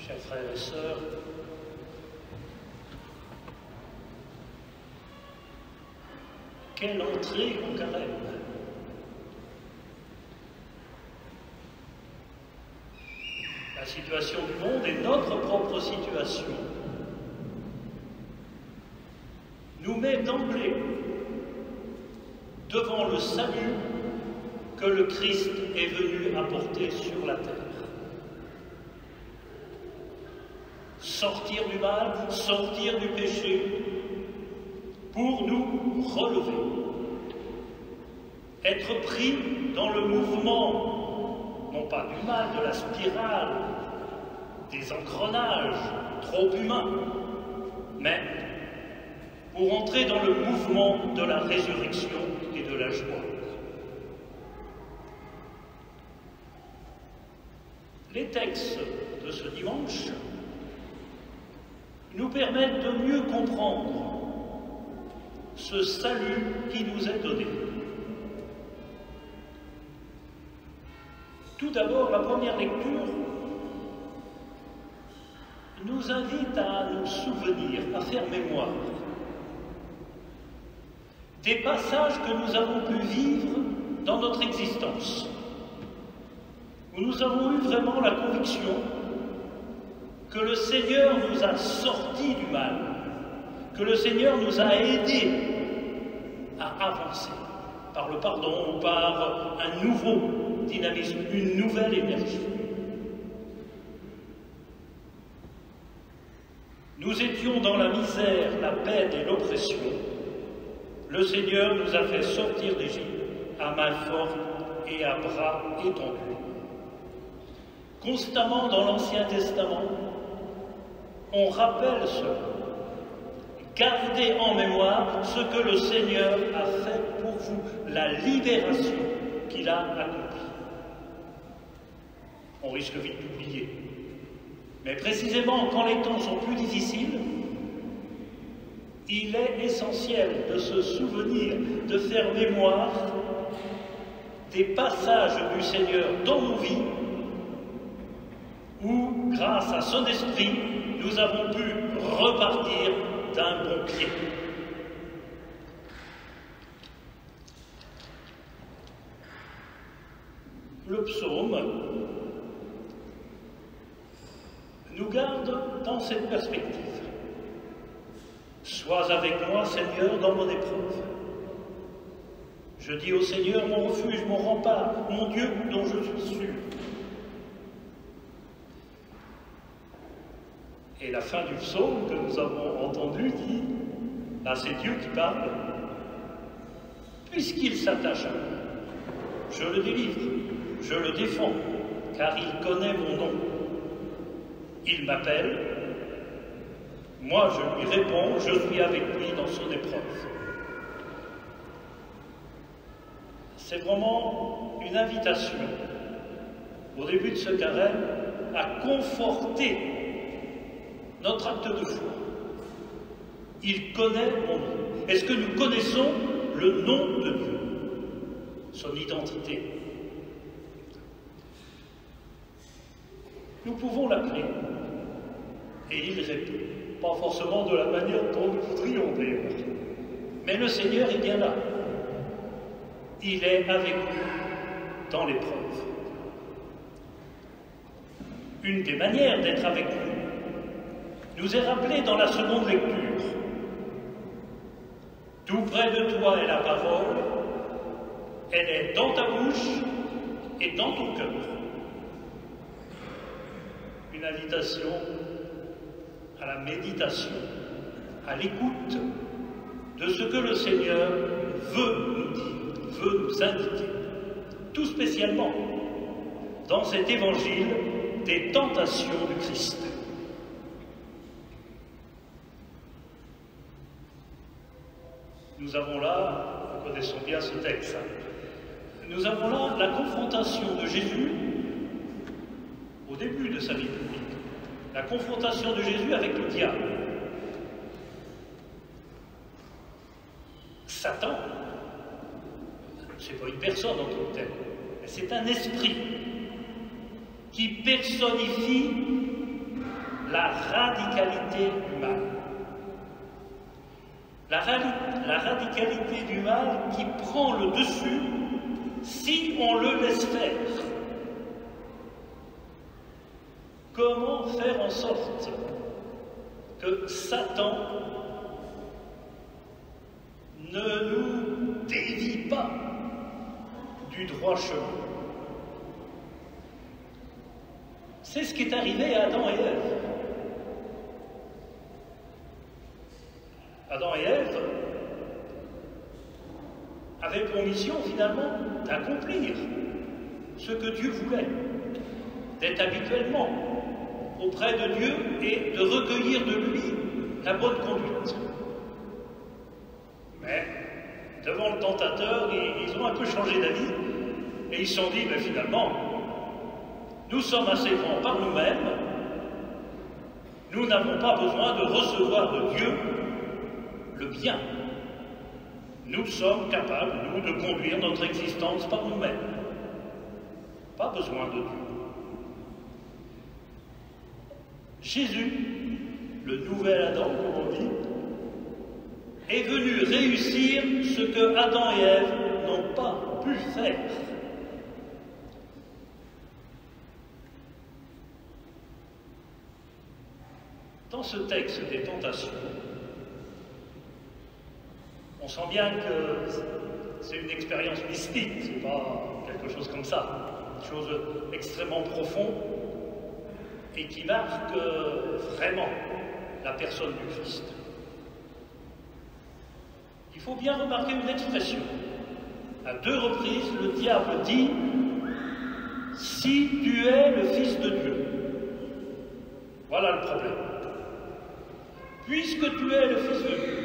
Chers frères et sœurs, quelle entrée au carême! La situation du monde et notre propre situation nous met d'emblée devant le salut que le Christ est venu apporter sur la terre. Sortir du mal, sortir du péché, pour nous relever. Être pris dans le mouvement, non pas du mal, de la spirale, des engrenages trop humains, mais pour entrer dans le mouvement de la résurrection et de la joie. Les textes de ce dimanche nous permettent de mieux comprendre ce salut qui nous est donné. Tout d'abord, la première lecture nous invite à nous souvenir, à faire mémoire des passages que nous avons pu vivre dans notre existence, où nous avons eu vraiment la conviction que le Seigneur nous a sortis du mal, que le Seigneur nous a aidés à avancer par le pardon, par un nouveau dynamisme, une nouvelle énergie. Nous étions dans la misère, la peine et l'oppression. Le Seigneur nous a fait sortir d'Égypte à main forte et à bras étendus. Constamment dans l'Ancien Testament, on rappelle cela. Gardez en mémoire ce que le Seigneur a fait pour vous, la libération qu'il a accomplie. On risque vite d'oublier. Mais précisément quand les temps sont plus difficiles, il est essentiel de se souvenir, de faire mémoire des passages du Seigneur dans nos vies où, grâce à son esprit, nous avons pu repartir d'un bon pied. Le psaume nous garde dans cette perspective. Sois avec moi, Seigneur, dans mon épreuve. Je dis au Seigneur, mon refuge, mon rempart, mon Dieu dont je suis sûr. Et la fin du psaume que nous avons entendu dit, là c'est Dieu qui parle, puisqu'il s'attache à moi, je le délivre, je le défends, car il connaît mon nom. Il m'appelle, moi je lui réponds, je suis avec lui dans son épreuve. C'est vraiment une invitation, au début de ce carême, à conforter notre acte de foi. Il connaît mon nom. Est-ce que nous connaissons le nom de Dieu, son identité? Nous pouvons l'appeler et il répond. Pas forcément de la manière dont nous voudrions d'ailleurs. Mais le Seigneur est bien là. Il est avec nous dans l'épreuve. Une des manières d'être avec nous nous est rappelée dans la seconde lecture. Tout près de toi est la parole, elle est dans ta bouche et dans ton cœur. Une invitation à la méditation, à l'écoute de ce que le Seigneur veut nous dire, veut nous indiquer, tout spécialement dans cet évangile des tentations du Christ. Nous avons là, nous connaissons bien ce texte, nous avons là la confrontation de Jésus au début de sa vie publique. La confrontation de Jésus avec le diable. Satan, ce n'est pas une personne en tant que telle, mais c'est un esprit qui personnifie la radicalité du mal. La radicalité du mal qui prend le dessus si on le laisse faire. Comment faire en sorte que Satan ne nous dévie pas du droit chemin? C'est ce qui est arrivé à Adam et Ève. Adam et Ève avaient pour mission finalement d'accomplir ce que Dieu voulait, d'être habituellement auprès de Dieu et de recueillir de lui la bonne conduite. Mais devant le tentateur, ils ont un peu changé d'avis et ils se sont dit, mais finalement, nous sommes assez grands par nous-mêmes, nous n'avons pas besoin de recevoir de Dieu le bien. Nous sommes capables, nous, de conduire notre existence par nous-mêmes. Pas besoin de Dieu. Jésus, le nouvel Adam, comme on dit, est venu réussir ce que Adam et Ève n'ont pas pu faire. Dans ce texte des tentations, on sent bien que c'est une expérience mystique, c'est pas quelque chose comme ça, une chose extrêmement profonde et qui marque vraiment la personne du Christ. Il faut bien remarquer une expression. À 2 reprises, le diable dit « Si tu es le Fils de Dieu ». Voilà le problème. Puisque tu es le Fils de Dieu,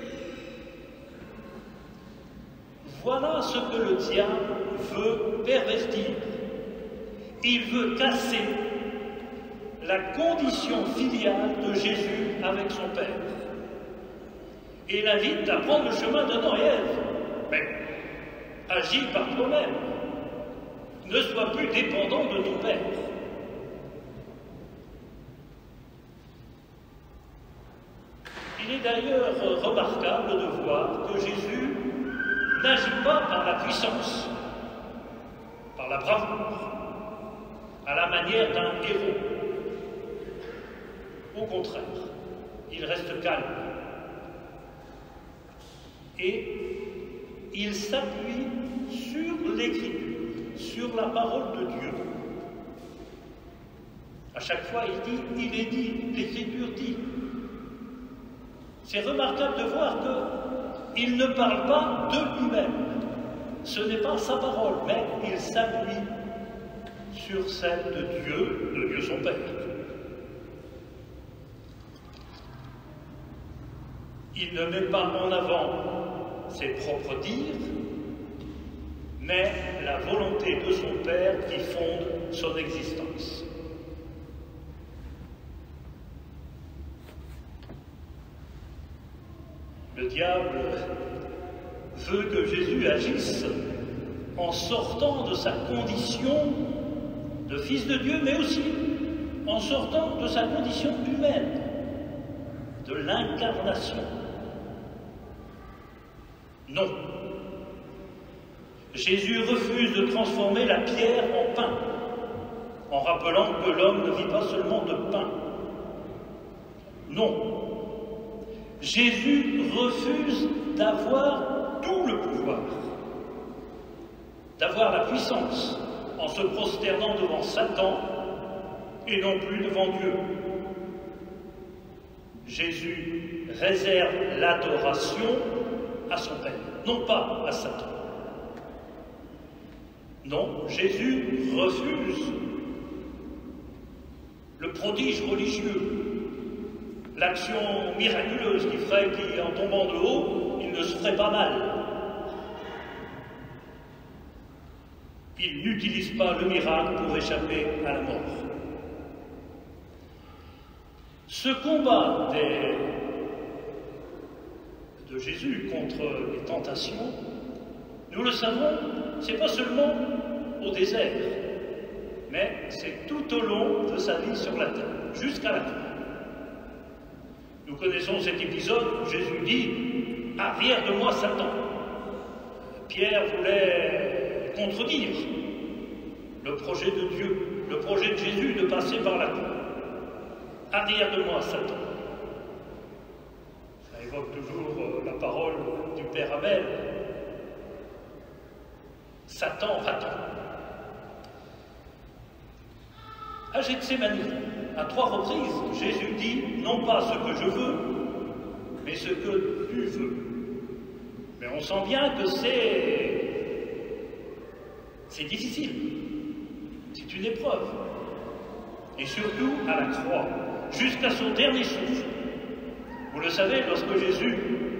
voilà ce que le diable veut pervertir. Il veut casser la condition filiale de Jésus avec son Père. Et il invite à prendre le chemin d'Adam et Ève. Mais agis par toi-même. Ne sois plus dépendant de ton Père. Il est d'ailleurs remarquable de voir que Jésus n'agit pas par la puissance, par la bravoure, à la manière d'un héros. Au contraire, il reste calme. Et il s'appuie sur l'Écriture, sur la parole de Dieu. À chaque fois, il est dit, l'Écriture dit. C'est remarquable de voir qu'il ne parle pas de lui-même. Ce n'est pas sa parole, mais il s'appuie sur celle de Dieu son Père. Il ne met pas en avant ses propres dires, mais la volonté de son Père qui fonde son existence. Le diable veut que Jésus agisse en sortant de sa condition de Fils de Dieu, mais aussi en sortant de sa condition humaine, de l'incarnation. Non. Jésus refuse de transformer la pierre en pain, en rappelant que l'homme ne vit pas seulement de pain. Non. Jésus refuse d'avoir tout le pouvoir, d'avoir la puissance en se prosternant devant Satan et non plus devant Dieu. Jésus réserve l'adoration à son Père, non pas à Satan. Non, Jésus refuse le prodige religieux, l'action miraculeuse qui ferait qu'en tombant de haut, il ne se ferait pas mal. Il n'utilise pas le miracle pour échapper à la mort. Ce combat de Jésus contre les tentations, nous le savons, c'est pas seulement au désert, mais c'est tout au long de sa vie sur la terre, jusqu'à la fin. Nous connaissons cet épisode où Jésus dit « Arrière de moi, Satan ». Pierre voulait contredire le projet de Dieu, le projet de Jésus de passer par la croix. « Arrière de moi, Satan ». Ça évoque toujours la parole du Père Abel. « Satan, va-t'en ». À Gethsémani, à 3 reprises, Jésus dit « Non pas ce que je veux, mais ce que tu veux ». Mais on sent bien que c'est difficile. C'est une épreuve. Et surtout à la croix, jusqu'à son dernier souffle. Vous le savez, lorsque Jésus,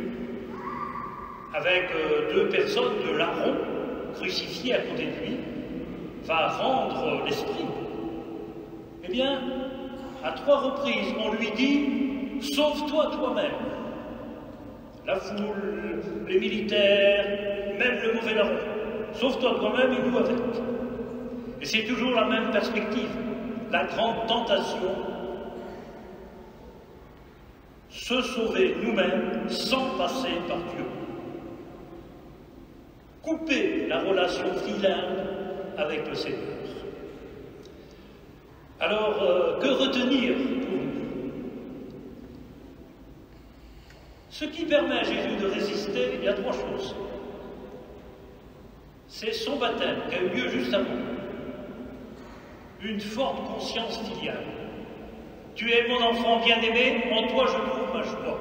avec 2 personnes de larron crucifiées à côté de lui, va rendre l'esprit, eh bien, à 3 reprises, on lui dit « Sauve-toi toi-même ». La foule, les militaires, même le mauvais larron. Sauve-toi toi-même et nous avec. Et c'est toujours la même perspective, la grande tentation, se sauver nous-mêmes sans passer par Dieu. Couper la relation filiale avec le Seigneur. Alors, que retenir pour nous? Ce qui permet à Jésus de résister, il y a 3 choses. C'est son baptême qui a eu lieu juste avant. Une forte conscience filiale. Tu es mon enfant bien-aimé, en toi je trouve ma joie.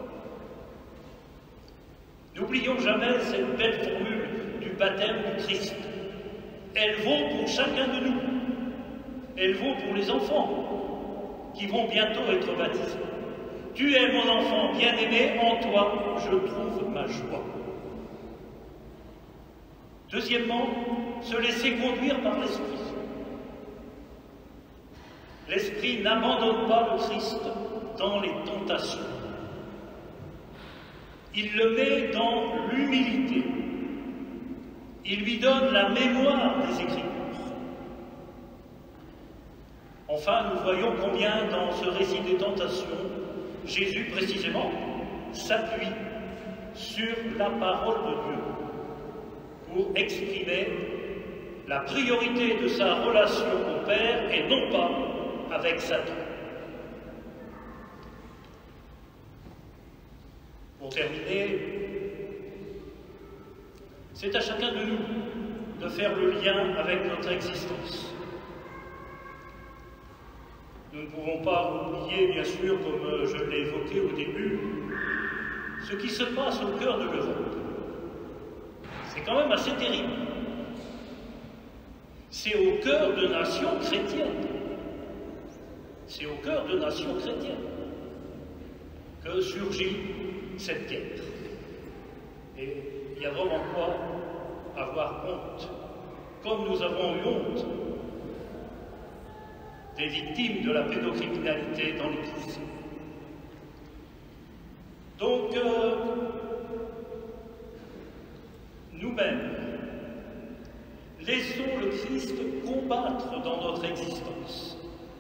N'oublions jamais cette belle formule du baptême du Christ. Elle vaut pour chacun de nous. Elle vaut pour les enfants qui vont bientôt être baptisés. Tu es mon enfant bien-aimé, en toi je trouve ma joie. Deuxièmement, se laisser conduire par l'Esprit. L'Esprit n'abandonne pas le Christ dans les tentations. Il le met dans l'humilité. Il lui donne la mémoire des Écritures. Enfin, nous voyons combien dans ce récit des tentations, Jésus, précisément, s'appuie sur la parole de Dieu pour exprimer la priorité de sa relation au Père et non pas avec Satan. Pour terminer, c'est à chacun de nous de faire le lien avec notre existence. Nous ne pouvons pas oublier, bien sûr, comme je l'ai évoqué au début, ce qui se passe au cœur de l'Europe. C'est quand même assez terrible. C'est au cœur de nations chrétiennes. C'est au cœur de nations chrétiennes que surgit cette guerre. Et il y a vraiment quoi avoir honte, comme nous avons eu honte des victimes de la pédocriminalité dans l'Église. Donc, nous-mêmes, laissons le Christ combattre dans notre existence,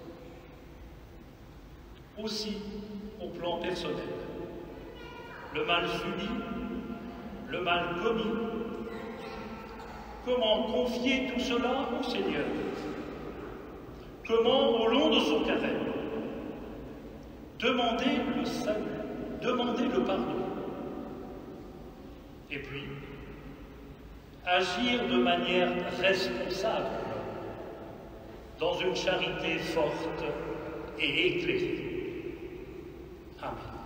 aussi au plan personnel. Le mal subi, le mal commis. Comment confier tout cela au Seigneur? Comment, au long de son carême, demander le salut, demander le pardon, et puis agir de manière responsable dans une charité forte et éclairée. Amen.